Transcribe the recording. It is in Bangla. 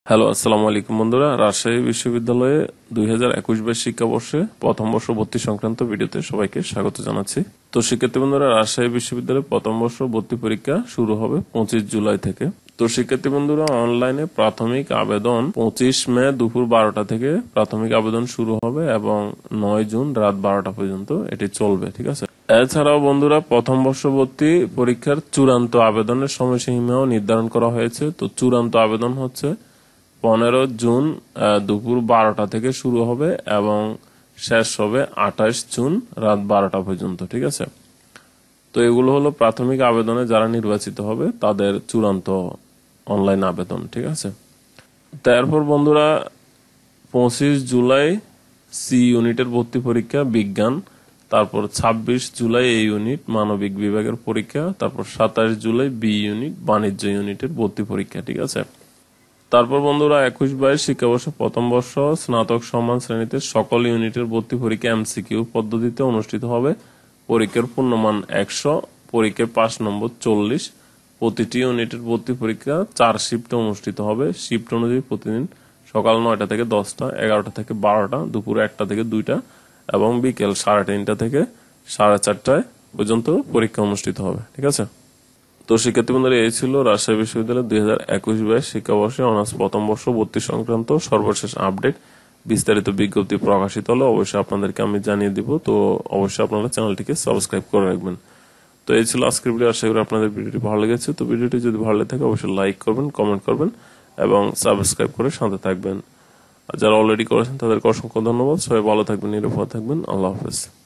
হ্যালো, আসসালামু আলাইকুম বন্ধুরা। রাজশাহী বিশ্ববিদ্যালয়ে 2021-22 শিক্ষাবর্ষে প্রথম বর্ষ ভর্তি সংক্রান্ত ভিডিওতে সবাইকে স্বাগত জানাচ্ছি। তো শিক্ষার্থী বন্ধুরা, রাজশাহী বিশ্ববিদ্যালয়ে প্রথম বর্ষ ভর্তি পরীক্ষা শুরু হবে 25 জুলাই থেকে। তো শিক্ষার্থী বন্ধুরা, অনলাইনে প্রাথমিক আবেদন 25 মে দুপুর 12টা থেকে প্রাথমিক আবেদন শুরু হবে এবং 9 জুন রাত 12টা পর্যন্ত এটি চলবে, ঠিক আছে। এছাড়াও বন্ধুরা, প্রথম বর্ষ ভর্তি পরীক্ষার চূড়ান্ত আবেদনের সময়সীমাও নির্ধারণ করা হয়েছে। তো চূড়ান্ত আবেদন হচ্ছে 15 জুন দুপুর 12টা থেকে শুরু হবে এবং শেষ হবে 28 জুন রাত 12টা পর্যন্ত, ঠিক আছে। তো এগুলো হলো প্রাথমিক আবেদনে যারা নির্বাচিত হবে তাদের চূড়ান্ত অনলাইন আবেদন, ঠিক আছে। তারপর বন্ধুরা, 25 জুলাই সি ইউনিটের ভর্তি পরীক্ষা বিজ্ঞান, তারপর 26 জুলাই এই ইউনিট মানবিক বিভাগের পরীক্ষা, তারপর 27 জুলাই বি ইউনিট বাণিজ্য ইউনিটের ভর্তি পরীক্ষা, ঠিক আছে। তারপর বন্ধুরা, 21-22 শিক্ষাবর্ষ প্রথম বর্ষ স্নাতক সম্মান শ্রেণীতে সকল ইউনিটের ভর্তি পরীক্ষা এমসিকিউ পদ্ধতিতে অনুষ্ঠিত হবে। পরীক্ষার পূর্ণমান 100, পরীক্ষার পাস নম্বর 40। প্রতিটি ইউনিটের ভর্তি পরীক্ষা 4 শিফটে অনুষ্ঠিত হবে। শিফট অনুযায়ী প্রতিদিন সকাল 9টা থেকে 10টা, 11টা থেকে 12টা, দুপুর 1টা থেকে 2টা এবং বিকেল 3:30 থেকে 4:30 পর্যন্ত পরীক্ষা অনুষ্ঠিত হবে, ঠিক আছে। তো শিক্ষার্থী বন্ধুরা, এই ছিল রাজশাহী বিশ্ববিদ্যালয়ের 2021-22 শিক্ষাবর্ষে অনার্স প্রথম বর্ষ ভর্তি সংক্রান্ত সর্বশেষ আপডেট। বিস্তারিত বিজ্ঞপ্তি প্রকাশিত হলে অবশ্যই আপনাদেরকে আমি জানিয়ে দিব। তো অবশ্যই আপনারা চ্যানেলটিকে সাবস্ক্রাইব করে রাখবেন। তো এই ছিল আজকের ভিডিও। আশা করি আপনাদের ভিডিওটি ভালো লেগেছে। তো ভিডিওটি যদি ভালো লেগে থাকে অবশ্যই লাইক করবেন, কমেন্ট করবেন এবং সাবস্ক্রাইব করে সাথে থাকবেন। আর যারা অলরেডি করেছেন তাদেরকে অসংখ্য ধন্যবাদ। সবাই ভালো থাকবেন, নিরাপদ থাকবেন। আল্লাহ হাফেজ।